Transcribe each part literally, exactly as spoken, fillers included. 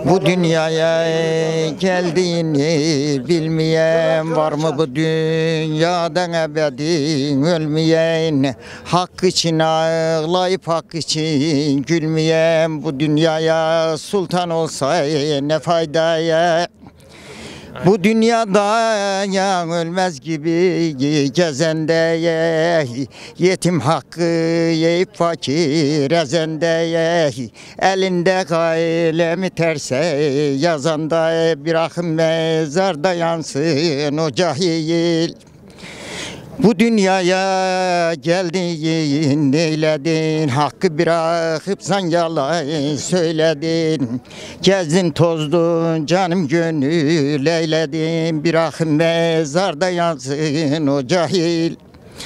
Bu dünyaya geldiğini bilmeyen var mı bu dünyadan ebedi ölmeyen, hak için ağlayıp hak için gülmeyen, bu dünyaya sultan olsa ne faydaya. Bu dünyada ya ölmez gibi gezendeye, yetim hakkı yiyip fakir ezendeye, elinde kalemi terse yazanda, bir akım mezarda yansın o cahil. Bu dünyaya geldin neyledin, hakkı bırakıp sen yalan söyledin. Gezdin tozdun canım gönül eyledin, bir akım mezarda yansın o cahil.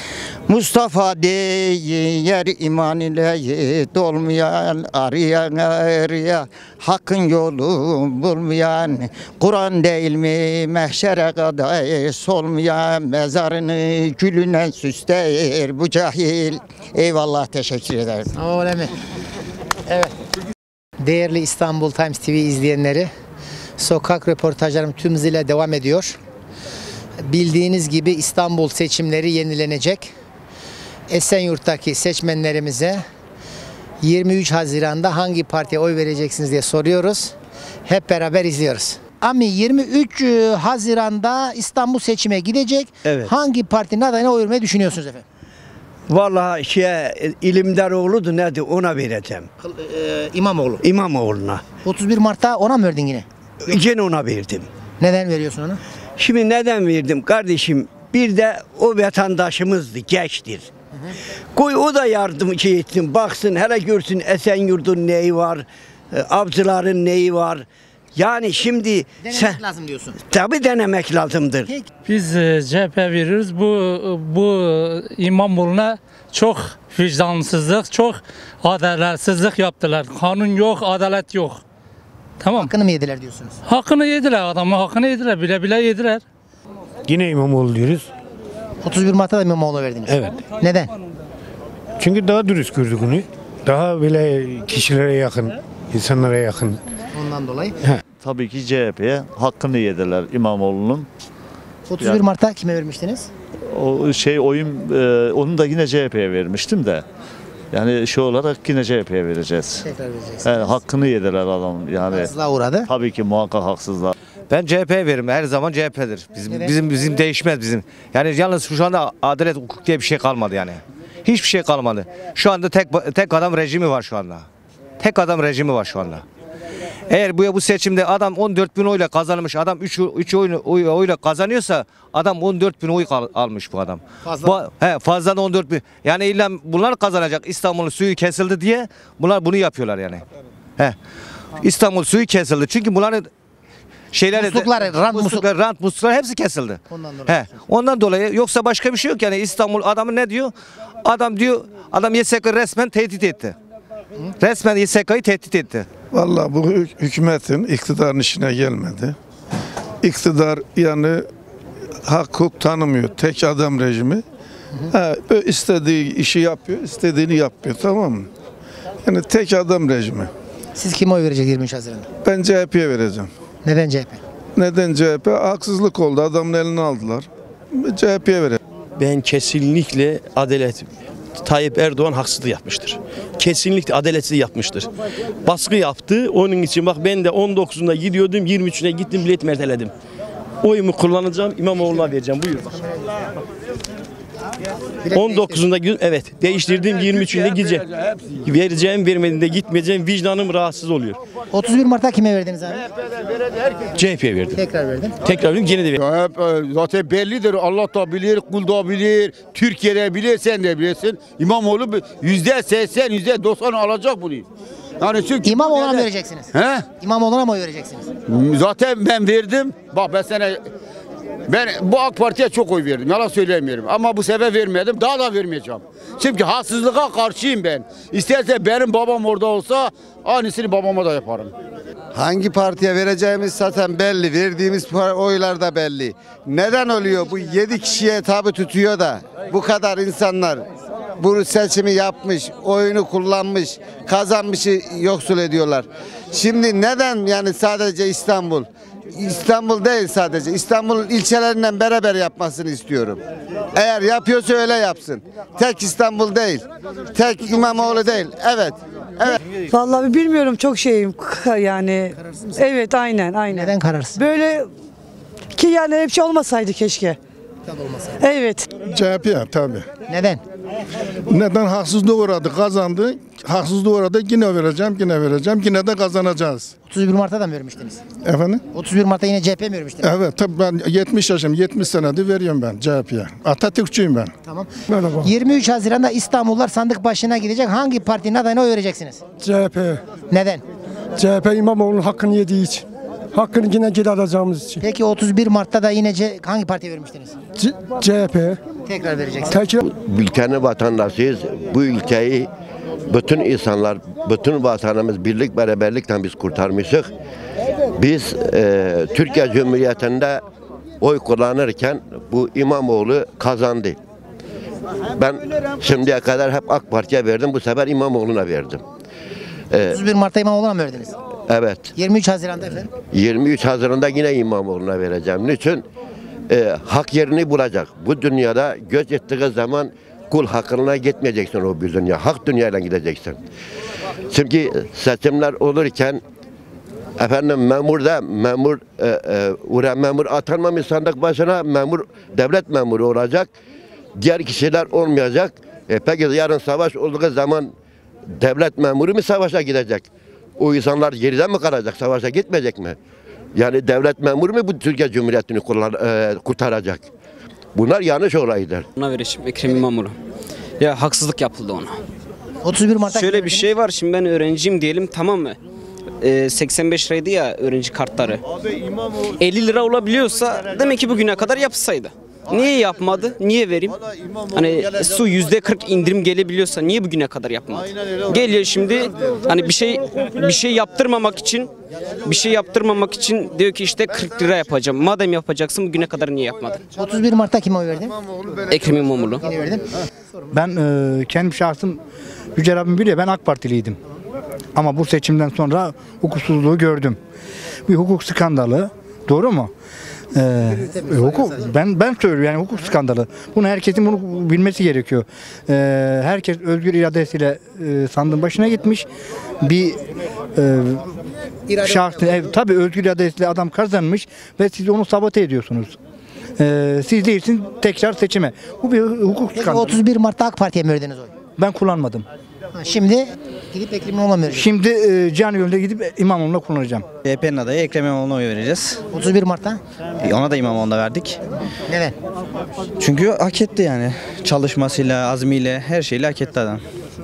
Mustafa diyer iman ile dolmayan, arayan araya hakkın yolu bulmayan, Kur'an değil mi mahşere kadar solmayan, mezarını gülüne süsler bu cahil. Eyvallah, teşekkür ederim. Öyle mi? Evet. Değerli İstanbul Times T V izleyenleri, sokak röportajlarım tüm hızıyla devam ediyor. Bildiğiniz gibi İstanbul seçimleri yenilenecek. Esenyurt'taki seçmenlerimize yirmi üç Haziran'da hangi partiye oy vereceksiniz diye soruyoruz. Hep beraber izliyoruz. Ami, yirmi üç Haziran'da İstanbul seçime gidecek. Evet. Hangi partinin adayına oy vermeyi düşünüyorsunuz efendim? Vallahi şey, İlimdaroğlu'du nedir, ona vereceğim. Ee, İmamoğlu. İmamoğlu'na. otuz bir Mart'ta ona mı verdin yine? Gene ona verdim. Neden veriyorsun onu? Şimdi neden verdim kardeşim? Bir de o vatandaşımızdı, gençtir. Koy o da yardımcı etsin, baksın, hele görsün Esenyurt'un neyi var, avcıların neyi var. Yani şimdi Denemek sen, lazım diyorsun. tabii denemek lazımdır. Peki. Biz e, C H P veriyoruz. Bu bu İmamoğlu'na çok vicdansızlık, çok adaletsizlik yaptılar. Kanun yok, adalet yok. Tamam. Hakkını mı yediler diyorsunuz? Hakkını yediler, adamın hakkını yediler, bile bile yediler. Yine İmamoğlu diyoruz. otuz bir Mart'ta da İmamoğlu verdiniz. Evet. Neden? Çünkü daha dürüst gördük onu. Daha böyle kişilere yakın, insanlara yakın. Ondan dolayı. Tabii ki C H P'ye hakkını yediler İmamoğlu'nun. otuz bir Mart'ta kime vermiştiniz? O şey oyun e, onu da yine C H P'ye vermiştim de. Yani şu olarak yine C H P'ye vereceğiz. Tekrar vereceksiniz. Yani hakkını yediler adam yani. Haksızlığa uğradı. Tabii ki muhakkak haksızlar. Ben C H P'ye veririm. Her zaman C H P'dir. Bizim Neden? bizim bizim değişmez bizim. Yani yalnız şu anda adalet hukuk diye bir şey kalmadı yani. Hiçbir şey kalmadı. Şu anda tek tek adam rejimi var şu anda. Tek adam rejimi var şu anda. Eğer bu bu seçimde adam on dört bin oyla kazanmış, adam üç üç oyunu oy, oyla kazanıyorsa adam on dört bin oy kal, almış bu adam. Fazla. Bu, he, fazladan on dört bin. Yani illa bunlar kazanacak. İstanbul'un suyu kesildi diye bunlar bunu yapıyorlar yani. He. İstanbul suyu kesildi. Çünkü bunların şeyler Musluklar, rant musluklar, rant musluklar hepsi kesildi. Ondan dolayı. He. Ondan dolayı, yoksa başka bir şey yok yani. İstanbul adamı ne diyor? Adam diyor, adam Y S K resmen tehdit etti. Resmen Y S K'yı tehdit etti. Vallahi bu hü- hükümetin iktidarın işine gelmedi. İktidar yani hak hukuk tanımıyor. Tek adam rejimi. Ha, böyle istediği işi yapıyor, istediğini yapmıyor, tamam mı? Yani tek adam rejimi. Siz kime oy vereceksiniz yirmi üç Haziran'da? Ben C H P'ye vereceğim. Neden C H P? Neden C H P? Haksızlık oldu. Adamın elini aldılar. C H P'ye vereceğim. Ben kesinlikle adalet Tayyip Erdoğan haksızlık yapmıştır. Kesinlikle adaletsiz yapmıştır. Baskı yaptı. Onun için bak ben de on dokuzunda gidiyordum, yirmi üçüne gittim, bilet merteledim. Oyumu kullanacağım, İmamoğlu'na vereceğim. Buyur bak. on dokuzunda evet değiştirdim, yirmi üçünde gideceğim. Vereceğim, vermediğinde gitmeyeceğim. Vicdanım rahatsız oluyor. otuz bir Mart'ta kime verdiniz abi? C H P'ye verdim. Tekrar verdim. Tekrar verdim, gene de verdim. Hep e, zaten bellidir. Allah da bilir, kul da bilir, Türkiye'de bilir, sen de bilirsin. İmamoğlu yüzde seksen, yüzde doksan alacak bunu. Yani çünkü İmamoğlu'na mı vereceksiniz? He? İmamoğlu'na mı oy vereceksiniz? Zaten ben verdim. Bak ben sana ben bu AK Parti'ye çok oy verdim. Yalan söylemiyorum. Ama bu sefer vermedim. Daha da vermeyeceğim. Çünkü haksızlığa karşıyım ben. İsterse benim babam orada olsa aynısını babama da yaparım. Hangi partiye vereceğimiz zaten belli. Verdiğimiz oylar da belli. Neden oluyor? Bu yedi kişiye tabi tutuyor da bu kadar insanlar bu seçimi yapmış, oyunu kullanmış, kazanmışı yoksul ediyorlar. Şimdi neden yani sadece İstanbul? İstanbul değil sadece. İstanbul'un ilçelerinden beraber yapmasını istiyorum. Eğer yapıyorsa öyle yapsın. Tek İstanbul değil. Tek İmamoğlu değil. Evet. Evet. Vallahi bilmiyorum, çok şeyim yani. Evet, aynen aynen. Neden kararsız? Böyle ki yani hep şey olmasaydı keşke. Tabii olmasaydı. Evet. C H P tabii. Neden? Neden haksızlığa uğradı, kazandı. Haksızlığa uğradı, yine vereceğim, yine vereceğim, yine de kazanacağız. otuz bir Mart'ta da mı vermiştiniz? Efendim? otuz bir Mart'ta yine C H P mi vermiştiniz? Evet, tabii ben yetmiş yaşım, yetmiş senedir veriyorum ben C H P'ye. Atatürkçüyüm ben. Tamam. Merhaba. yirmi üç Haziran'da İstanbullular sandık başına gidecek. Hangi partinin adayına oy vereceksiniz? C H P. Neden? C H P İmamoğlu'nun hakkını yediği için. Hakkını yine geri alacağımız için. Peki otuz bir Mart'ta da yine C- hangi partiye vermiştiniz? C- CHP. Tekrar vereceksiniz. Tekrar. Ülkenin vatandaşıyız. Bu ülkeyi bütün insanlar, bütün vatanımız birlik beraberlikten biz kurtarmışız. Biz e, Türkiye Cumhuriyeti'nde oy kullanırken bu İmamoğlu kazandı. Ben şimdiye kadar hep AK Parti'ye verdim. Bu sefer İmamoğlu'na verdim. E, otuz bir Mart'ta İmamoğlu'na mı verdiniz? evet. yirmi üç Haziran'da efendim. yirmi üç Haziran'da yine İmamoğlu'na vereceğim. Niçin? E, hak yerini bulacak. Bu dünyada göç ettiği zaman kul hakkına gitmeyeceksin o bir dünya. Hak dünyayla gideceksin. Çünkü seçimler olurken efendim memur da memur e, e, oraya memur atanmamış sandık başına memur devlet memuru olacak. Diğer kişiler olmayacak. E, peki yarın savaş olduğu zaman devlet memuru mu savaşa gidecek? O insanlar geride mi kalacak? Savaşa gitmeyecek mi? Yani devlet memuru mu bu Türkiye Cumhuriyeti'ni kurtaracak? Bunlar yanlış olaydır. Ona vereceğim Ekrem İmamoğlu. Ya haksızlık yapıldı ona. otuz bir Mart'ta şöyle bir şey var, şimdi ben öğrenciyim diyelim, tamam mı? Ee, seksen beş liraydı ya öğrenci kartları. elli lira olabiliyorsa demek ki bugüne kadar yapsaydı. Niye yapmadı? Niye vereyim? Hani su yüzde kırk indirim gelebiliyorsa niye bugüne kadar yapmadı? Geliyor şimdi hani bir şey bir şey yaptırmamak için bir şey yaptırmamak için diyor ki işte kırk lira yapacağım. Madem yapacaksın bugüne kadar niye yapmadın? otuz bir Mart'ta kime oy verdin? Ekrem İmamoğlu. Yine verdim. Ben e, kendim şahsım Yüce Rabbim biliyor, ben AK Partiliydim. Ama bu seçimden sonra hukuksuzluğu gördüm. Bir hukuk skandalı, doğru mu? Ee, hukuk, ben ben söylüyorum yani hukuk skandalı. Bunu herkesin bunu bilmesi gerekiyor. Ee, herkes özgür iradesiyle e, sandığın başına gitmiş. Bir e, şahsın, ev, tabii özgür iradesiyle adam kazanmış ve siz onu sabote ediyorsunuz. Ee, siz değilsin tekrar seçime. Bu bir hukuk Peki skandalı. otuz bir Mart'ta AK Parti'ye mi verdiniz oy? Ben kullanmadım. Ha, şimdi gidip Ekrem İmamoğlu'na mı vereceksin? Şimdi e, canı yolda gidip İmamoğlu'na kullanacağım. C H P'nin adayı Ekrem İmamoğlu'na oy vereceğiz. otuz bir Mart'ta? E, Ona da İmamoğlu'na verdik. Neden? Çünkü hak etti yani. Çalışmasıyla, azmiyle, her şeyle hak etti adam.